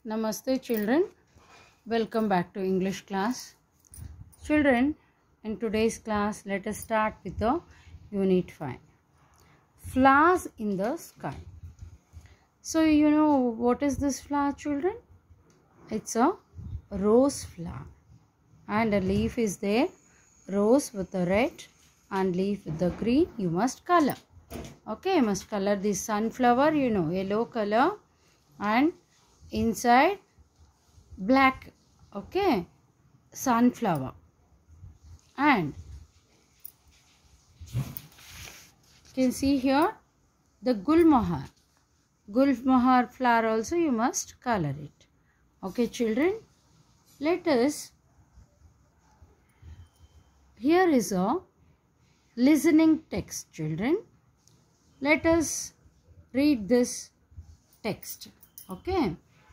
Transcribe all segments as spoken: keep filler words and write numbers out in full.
Namaste children, welcome back to English class. Children, in today's class let us start with the unit five. Flowers in the sky. So you know what is this flower, children? It's a rose flower and a leaf is there, rose with the red and leaf with the green. You must color. Okay, you must color this sunflower, you know, yellow color and inside black, okay, sunflower. And you can see here the gulmohar gulmohar flower also you must color it. Okay children, let us, here is a listening text children. Let us read this text. Okay.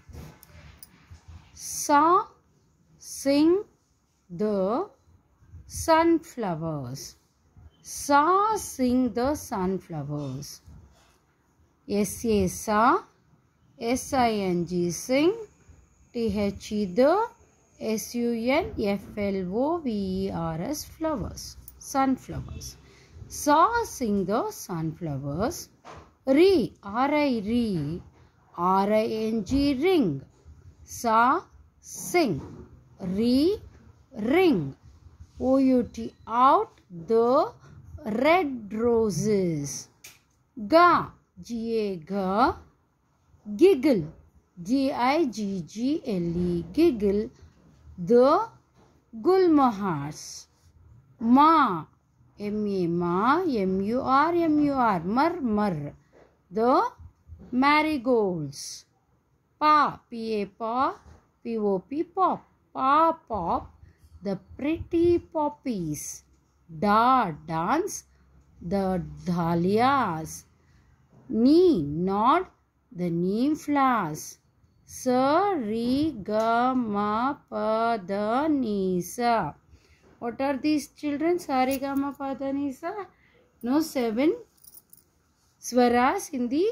Sa sing the sunflowers. Sa sing the sunflowers. S A sa, S I N G sing, T H E the, S U N F L O V E R S flowers, sunflowers. Sa sing the sunflowers. Re, R I re, R I N G ring. Sa sing. Re ring. O U T out the red roses. Ga, G A ga, giggle, G I G G L E giggle, the gulmohars. Ma, M A ma, M U R M U R, mur mur, the marigolds. Pa, P A pa, P O P pop, pa pop, the pretty poppies. Da dance, the dahlias. Ni nod, the neem flowers. Sa re ga ma pa da ni sa. What are these children? Sa re ga ma pa da ni sa. No, seven swaras in the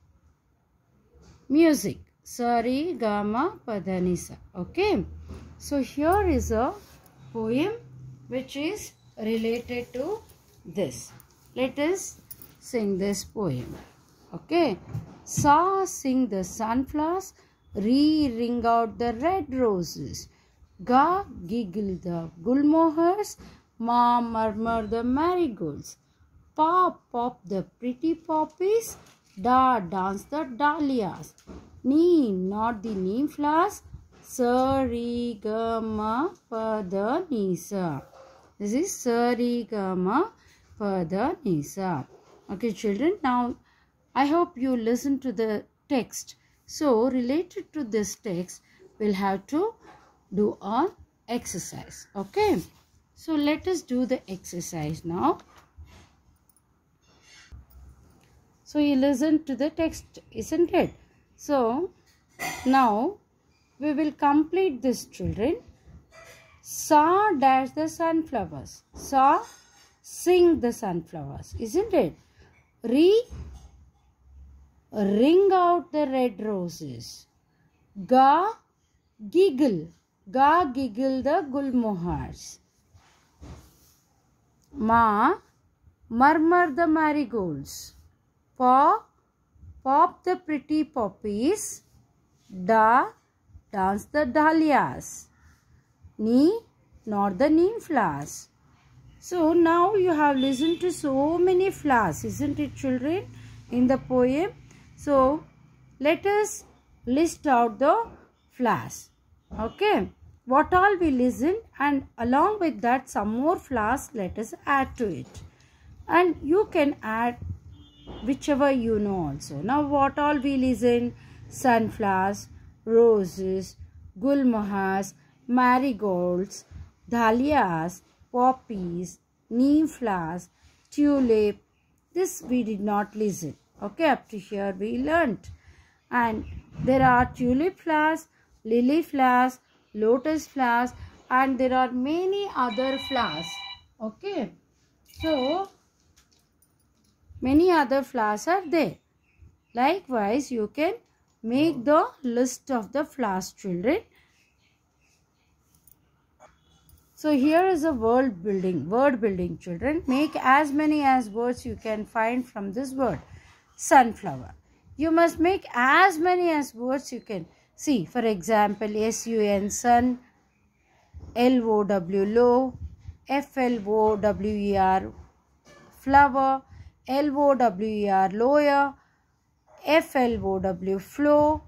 music. Sa re ga ma pa da ni sa. Okay. So here is a poem which is related to this. Let us sing this poem. Okay. Sa sing the sunflowers, re ring out the red roses. Ga giggle the gulmohars, ma murmur the marigolds. Pa pop the pretty poppies, da dance the dahlias. Ni nod the neem flowers, sa re ga ma pa da ni sa. This is sa re ga ma pa da ni sa. Okay children, now I hope you listen to the text. So related to this text, we'll have to do an exercise. Okay. So let us do the exercise now. So you listen to the text, isn't it? So now we will complete this children. Sa dash the sunflowers. Sa sing the sunflowers, isn't it? Re ring out the red roses. Ga giggle. Ga giggle the gulmohars. Ma murmur the marigolds. Pa pop the pretty poppies. Da dance the dahlias. Ni nod the neem flowers. So now you have listened to so many flowers, isn't it children, in the poem? So let us list out the flowers. Okay. What all we listened, and along with that some more flowers let us add to it. And you can add whichever you know also. Now what all we listened? Sunflowers, roses, gulmohars, marigolds, dahlias, poppies, neem flowers, tulip. This we did not listen. Okay, up to here we learnt. And there are tulip flowers, lily flowers, lotus flowers, and there are many other flowers. Okay. So many other flowers are there. Likewise, you can make the list of the flowers, children. So here is a word building, word building, children. Make as many as words you can find from this word. Sunflower. You must make as many as words you can. See, for example, S U N, sun, L O W, low, F L O W E R, flower, L O W E R, lawyer, F L O W, flow,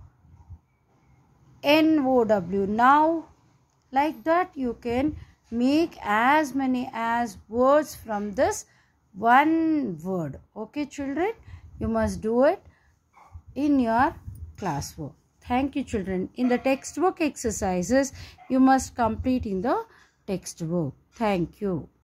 N O W, now. Like that you can make as many as words from this one word. Okay, children, you must do it in your classwork. Thank you, children. In the textbook exercises, you must complete in the textbook. Thank you.